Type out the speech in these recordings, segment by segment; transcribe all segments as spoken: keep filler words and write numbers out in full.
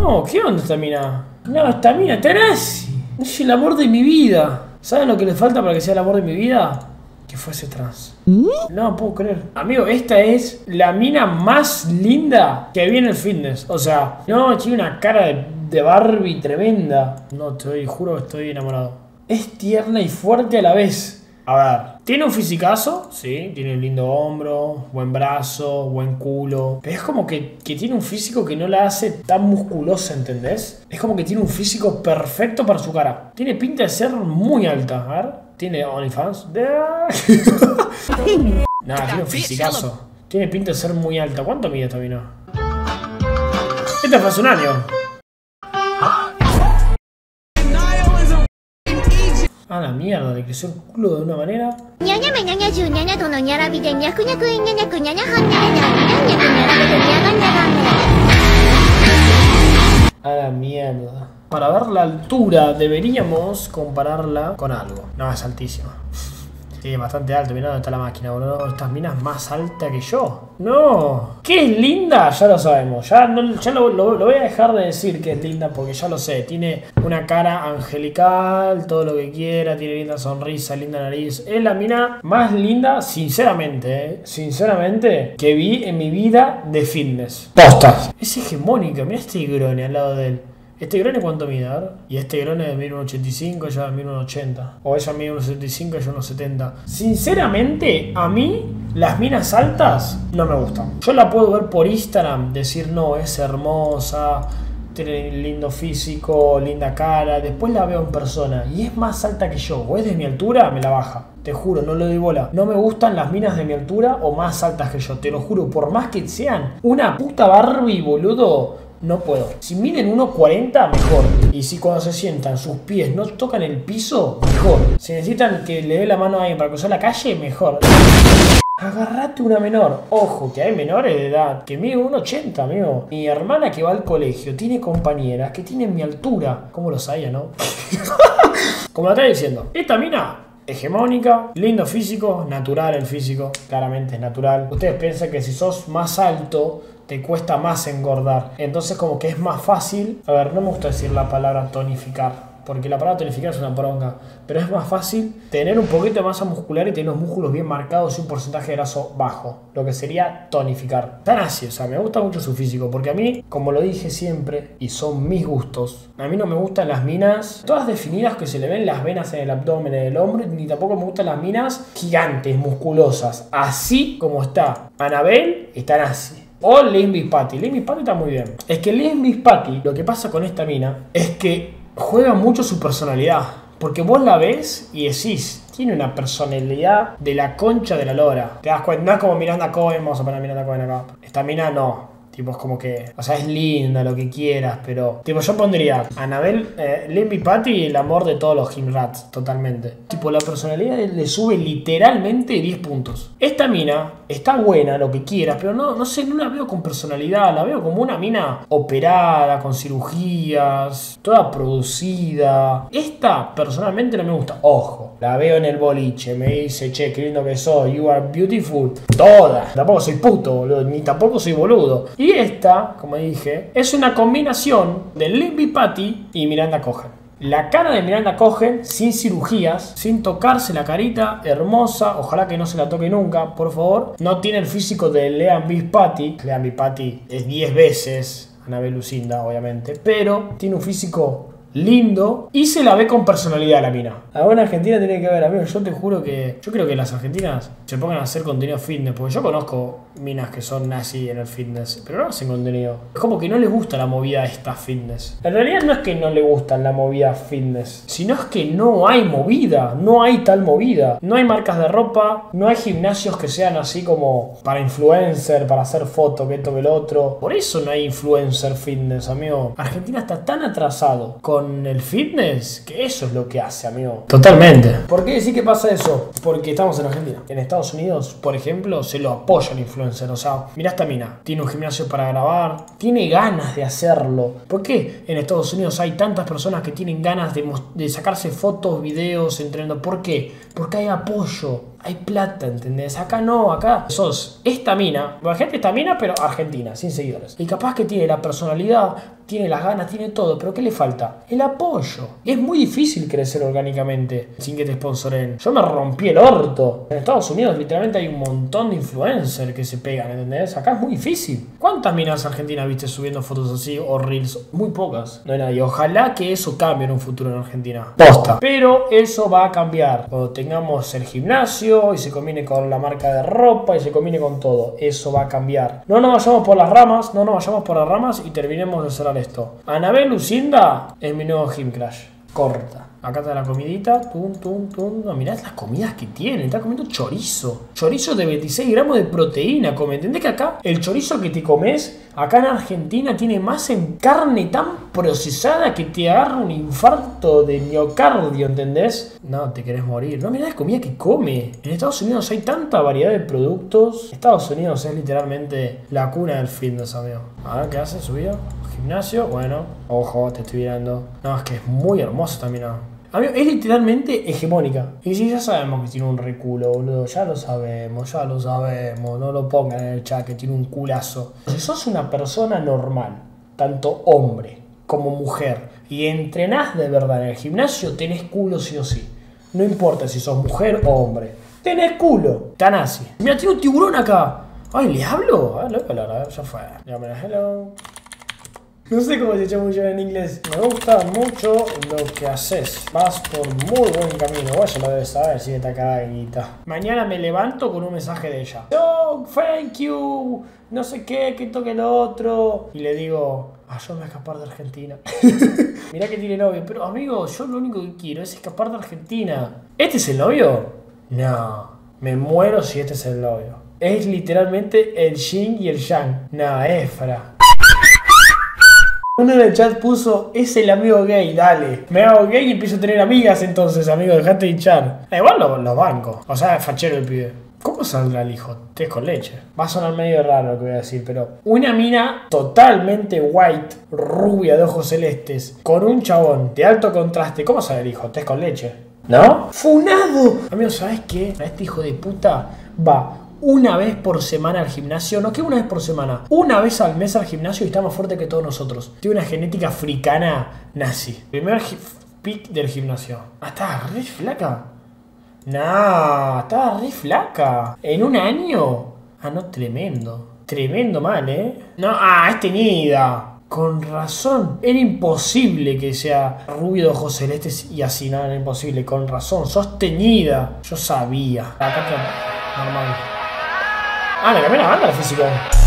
No, ¿qué onda esta mina? No, esta mina está nazi. Es el amor de mi vida. ¿Saben lo que le falta para que sea el amor de mi vida? Que fuese trans. No puedo creer. Amigo, esta es la mina más linda que vi en el fitness. O sea, no, tiene una cara de, de Barbie tremenda. No, te juro que estoy enamorado. Es tierna y fuerte a la vez. A ver, tiene un fisicazo, sí, tiene un lindo hombro, buen brazo, buen culo. Pero es como que, que tiene un físico que no la hace tan musculosa, ¿entendés? Es como que tiene un físico perfecto para su cara. Tiene pinta de ser muy alta, a ver. Tiene OnlyFans. Nada, tiene un fisicazo. Tiene pinta de ser muy alta. ¿Cuánto mide esta mina? Este fue hace un año. A la mierda, le creció el culo de una manera. A la mierda. Para ver la altura deberíamos compararla con algo. No, es altísima. Sí, bastante alto. Mirá dónde está la máquina, boludo. Estas minas más alta que yo. No. ¿Qué es linda? Ya lo sabemos. Ya, no, ya lo, lo, lo voy a dejar de decir que es linda porque ya lo sé. Tiene una cara angelical, todo lo que quiera. Tiene linda sonrisa, linda nariz. Es la mina más linda, sinceramente, eh, sinceramente, que vi en mi vida de fitness. Postas. Es hegemónica. Mira este grone al lado de él. ¿Este grone cuánto mide? A ver. Y este grone mide uno ochenta y cinco, ella mide uno ochenta. O ella mide uno setenta y cinco y yo uno setenta. Sinceramente, a mí, las minas altas no me gustan. Yo la puedo ver por Instagram, decir no, es hermosa, tiene lindo físico, linda cara. Después la veo en persona y es más alta que yo. O es de mi altura, me la baja. Te juro, no le doy bola. No me gustan las minas de mi altura o más altas que yo. Te lo juro, por más que sean una puta Barbie, boludo. No puedo. Si miden uno cuarenta, mejor. Y si cuando se sientan sus pies no tocan el piso, mejor. Si necesitan que le dé la mano a alguien para cruzar la calle, mejor. Agarrate una menor. Ojo, que hay menores de edad que miden uno ochenta, amigo. Mi hermana que va al colegio tiene compañeras que tienen mi altura. ¿Cómo lo sabía, no? Como lo estaba diciendo. Esta mina hegemónica, lindo físico, natural el físico. Claramente es natural. Ustedes piensan que si sos más alto te cuesta más engordar. Entonces como que es más fácil. A ver, no me gusta decir la palabra tonificar, porque la palabra tonificar es una poronga. Pero es más fácil tener un poquito de masa muscular y tener los músculos bien marcados y un porcentaje de graso bajo. Lo que sería tonificar. Tan así, o sea, me gusta mucho su físico. Porque a mí, como lo dije siempre, y son mis gustos, a mí no me gustan las minas todas definidas que se le ven las venas en el abdomen, en el hombro. Ni tampoco me gustan las minas gigantes, musculosas. Así como está Annabelle, están así. O Lynn Miss Patty. Lynn Miss Patty está muy bien. Es que Lynn Miss Patty, lo que pasa con esta mina es que juega mucho su personalidad. Porque vos la ves y decís, tiene una personalidad de la concha de la lora. Te das cuenta, no es como Miranda Cohen, vamos a poner a Miranda Cohen acá. Esta mina no. Tipo, es como que, o sea, es linda, lo que quieras, pero... Tipo, yo pondría Annabelle, eh, Lynn Miss Patty, el amor de todos los gym rats, totalmente. Tipo, la personalidad le sube literalmente diez puntos. Esta mina está buena, lo que quieras, pero no, no sé, no la veo con personalidad. La veo como una mina operada, con cirugías, toda producida. Esta, personalmente, no me gusta. Ojo, la veo en el boliche, me dice, che, qué lindo que soy, you are beautiful. Toda. Tampoco soy puto, boludo, ni tampoco soy boludo. Y esta, como dije, es una combinación de Lynn Miss Patty y Miranda Cohen. La cara de Miranda Cohen, sin cirugías, sin tocarse la carita, hermosa, ojalá que no se la toque nunca, por favor. No tiene el físico de Lynn Miss Patty. Lynn Miss Patty es diez veces Annabelle Lucinda, obviamente, pero tiene un físico lindo y se la ve con personalidad la mina. Ahora en Argentina tiene que ver, amigos. Yo te juro que yo creo que las argentinas se pongan a hacer contenido fitness, porque yo conozco minas que son así en el fitness, pero no hacen contenido. Es como que no les gusta la movida esta fitness. En realidad no es que no le gusta la movida fitness, sino es que no hay movida, no hay tal movida. No hay marcas de ropa, no hay gimnasios que sean así como para influencer, para hacer foto, que esto, que el otro. Por eso no hay influencer fitness, amigo. Argentina está tan atrasado con el fitness que eso es lo que hace, amigo. Totalmente. ¿Por qué decir que pasa eso? Porque estamos en Argentina. En Estados Unidos, por ejemplo, se lo apoya el influencer. O sea, mirá esta mina. Tiene un gimnasio para grabar. Tiene ganas de hacerlo. ¿Por qué en Estados Unidos hay tantas personas que tienen ganas de, de sacarse fotos, videos, entrenando? ¿Por qué? Porque hay apoyo. Hay plata, ¿entendés? Acá no, acá sos esta mina, bueno, gente esta mina, pero argentina, sin seguidores. Y capaz que tiene la personalidad, tiene las ganas, tiene todo, pero ¿qué le falta? El apoyo. Es muy difícil crecer orgánicamente sin que te sponsoren. Yo me rompí el orto. En Estados Unidos literalmente hay un montón de influencers que se pegan, ¿entendés? Acá es muy difícil. ¿Cuántas minas argentinas viste subiendo fotos así o reels? Muy pocas. No hay nadie. Ojalá que eso cambie en un futuro en Argentina. Posta. Pero eso va a cambiar cuando tengamos el gimnasio y se combine con la marca de ropa y se combine con todo. Eso va a cambiar. No nos vayamos por las ramas, no nos vayamos por las ramas y terminemos de cerrar esto. Anabel Lucinda es mi nuevo Gym Crash. Corta. Acá está la comidita. Tum, tum, tum. No, mirá las comidas que tiene. Está comiendo chorizo. Chorizo de veintiséis gramos de proteína. Come. ¿Entendés que acá el chorizo que te comes acá en Argentina tiene más en carne tan procesada que te agarra un infarto de miocardio? ¿Entendés? No, te querés morir. No, mirá la comida que come. En Estados Unidos hay tanta variedad de productos. Estados Unidos es literalmente la cuna del fitness, amigo. A ver, ¿qué hace? ¿Subió? Gimnasio, bueno, ojo, te estoy mirando. No, es que es muy hermoso también, ¿no? Amigo, es literalmente hegemónica. Y si ya sabemos que tiene un reculo, boludo. Ya lo sabemos, ya lo sabemos. No lo pongan en el chat que tiene un culazo. Si sos una persona normal, tanto hombre como mujer, y entrenás de verdad en el gimnasio, tenés culo sí o sí. No importa si sos mujer o hombre. Tenés culo. Tan así. Mira, tiene un tiburón acá. Ay, ¿le hablo? Ah, le voy a hablar, ya fue. Dígame, hello. No sé cómo se chamulla en inglés. Me gusta mucho lo que haces. Vas por muy buen camino. Vos ya lo debes saber si está cagadita. Mañana me levanto con un mensaje de ella. Oh, thank you. No sé qué, que toque lo otro. Y le digo, ayúdame a escapar de Argentina. Mirá que tiene novio. Pero amigo, yo lo único que quiero es escapar de Argentina. ¿Este es el novio? No. Me muero si este es el novio. Es literalmente el yin y el yang. No, es fra. Uno en el chat puso, es el amigo gay, dale. Me hago gay y empiezo a tener amigas entonces, amigo, dejate de hinchar. Eh, igual los lo banco. O sea, es fachero el pibe. ¿Cómo saldrá el hijo? Té con leche. Va a sonar medio raro lo que voy a decir, pero una mina totalmente white, rubia de ojos celestes, con un chabón de alto contraste. ¿Cómo sale el hijo? Té con leche. ¿No? ¡Funado! Amigo, ¿sabes qué? A este hijo de puta va una vez por semana al gimnasio. No, que una vez por semana. Una vez al mes al gimnasio y está más fuerte que todos nosotros. Tiene una genética africana nazi. Primer pick del gimnasio. Ah, estaba re flaca. Nah, estaba re flaca. ¿En un año? Ah, no, tremendo. Tremendo mal, ¿eh? No, ah, es teñida. Con razón. Era imposible que sea rubio de ojos celestes y así, nada, era imposible. Con razón, sos teñida. Yo sabía. Acá está normal. Ah, le cambié la banda al físico.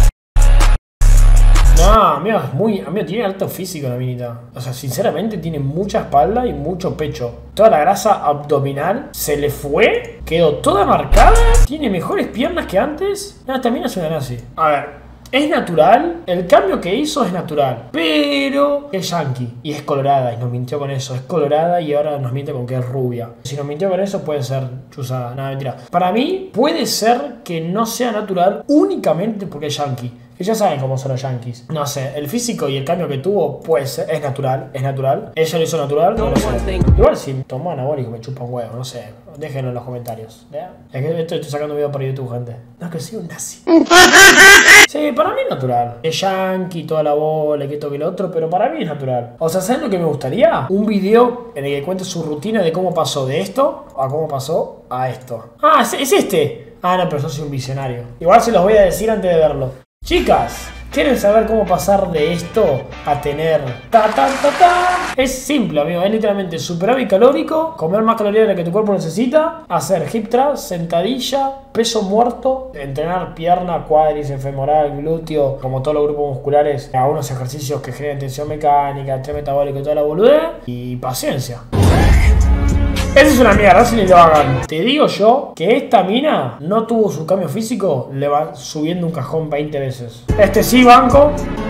No, amigo, es muy. Amigo, tiene alto físico la minita. O sea, sinceramente tiene mucha espalda y mucho pecho. Toda la grasa abdominal se le fue. Quedó toda marcada. Tiene mejores piernas que antes. No, también es una nazi. A ver. Es natural, el cambio que hizo es natural, pero es yankee y es colorada y nos mintió con eso, es colorada y ahora nos miente con que es rubia. Si nos mintió con eso puede ser chuzada, nada, mentira. Para mí puede ser que no sea natural únicamente porque es yankee. Que ya saben cómo son los yankees. No sé, el físico y el cambio que tuvo, pues es natural, es natural. Ella lo hizo natural, no lo sé. Igual si tomó anabólico me chupa un huevo, no sé. Déjenlo en los comentarios. ¿Ya? Es que esto estoy sacando un video para YouTube, gente. No, que soy un nazi. Sí, para mí es natural. Es yankee, toda la bola, que esto que lo otro, pero para mí es natural. O sea, ¿saben lo que me gustaría? Un video en el que cuente su rutina de cómo pasó de esto a cómo pasó a esto. Ah, es, es este. Ah, no, pero yo soy un visionario. Igual se los voy a decir antes de verlo. Chicas, ¿quieren saber cómo pasar de esto a tener ta ta ta ta? Es simple, amigo, es literalmente superávit calórico, comer más calorías de las que tu cuerpo necesita, hacer hip thrust, sentadilla, peso muerto, entrenar pierna, cuádriceps, femoral, glúteo, como todos los grupos musculares, algunos ejercicios que generen tensión mecánica, estrés metabólico y toda la boludez, y paciencia. Esa es una mierda, si ni lo hagan. Te digo yo que esta mina no tuvo su cambio físico, le va subiendo un cajón veinte veces. Este sí, banco.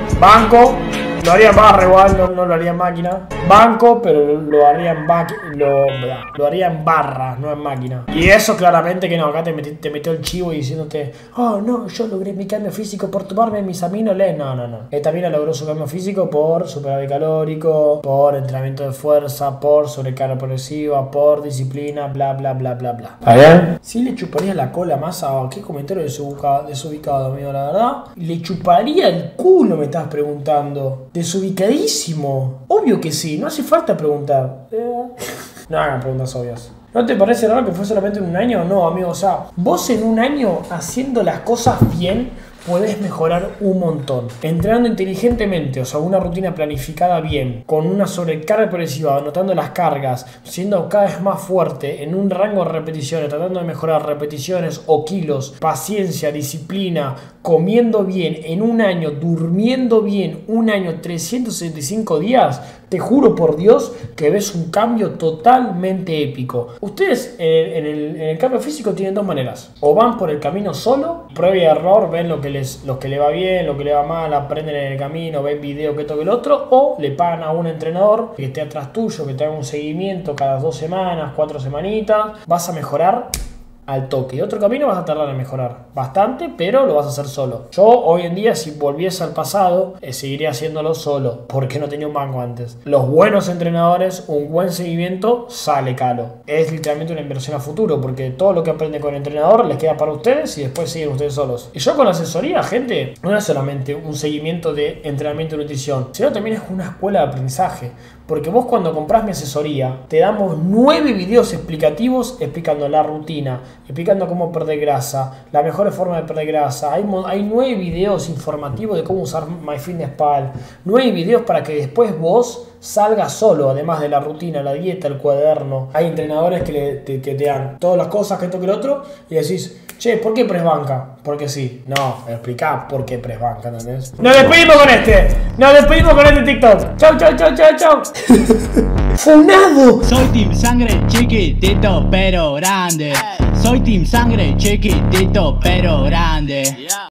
Banco. Lo haría en barra igual, no, no lo haría en máquina. Banco, pero lo haría en lo, lo haría en barra, no en máquina. Y eso claramente que no, acá te, metí, te metió el chivo y diciéndote, oh no, yo logré mi cambio físico por tomarme mis aminoles. No, no, no. Esta mina logró su cambio físico por superávit calórico, por entrenamiento de fuerza, por sobrecarga progresiva, por disciplina, bla, bla, bla, bla, bla. ¿Está bien? Sí le chuparía la cola más a... ¿Qué comentario desubicado, amigo? La verdad. Le chuparía el culo, me estás preguntando. Desubicadísimo. Obvio que sí, no hace falta preguntar. Eh. No hagan preguntas obvias. ¿No te parece raro que fue solamente en un año? No, amigo, o sea, vos en un año haciendo las cosas bien podés mejorar un montón. Entrenando inteligentemente, o sea, una rutina planificada bien, con una sobrecarga progresiva, anotando las cargas, siendo cada vez más fuerte en un rango de repeticiones, tratando de mejorar repeticiones o kilos, paciencia, disciplina, comiendo bien en un año, durmiendo bien un año, trescientos sesenta y cinco días, te juro por Dios que ves un cambio totalmente épico. Ustedes en, en, el, en el cambio físico tienen dos maneras. O van por el camino solo, prueba y error, ven lo que les, lo que le va bien, lo que le va mal, aprenden en el camino, ven video, que esto, que el otro. O le pagan a un entrenador que esté atrás tuyo, que te haga un seguimiento cada dos semanas, cuatro semanitas. Vas a mejorar al toque. Y otro camino vas a tardar en mejorar bastante, pero lo vas a hacer solo. Yo hoy en día, si volviese al pasado, eh, seguiría haciéndolo solo, porque no tenía un banco antes. Los buenos entrenadores, un buen seguimiento, sale caro. Es literalmente una inversión a futuro, porque todo lo que aprende con el entrenador les queda para ustedes y después siguen ustedes solos. Y yo con la asesoría, gente, no es solamente un seguimiento de entrenamiento y nutrición, sino también es una escuela de aprendizaje. Porque vos cuando compras mi asesoría, te damos nueve videos explicativos explicando la rutina, explicando cómo perder grasa, la mejor forma de perder grasa. Hay, hay nueve videos informativos de cómo usar MyFitnessPal. Nueve videos para que después vos salgas solo, además de la rutina, la dieta, el cuaderno. Hay entrenadores que, le, te, que te dan todas las cosas, que esto, que lo otro, y decís, che, ¿por qué press banca? Porque sí. No, explicá por qué press banca, ¿entendés? Nos despedimos con este. Nos despedimos con este TikTok. Chau, chau, chau, chau, chau. ¡Funado! Soy Team Sangre chiquitito pero grande. Soy Team Sangre chiquitito pero grande.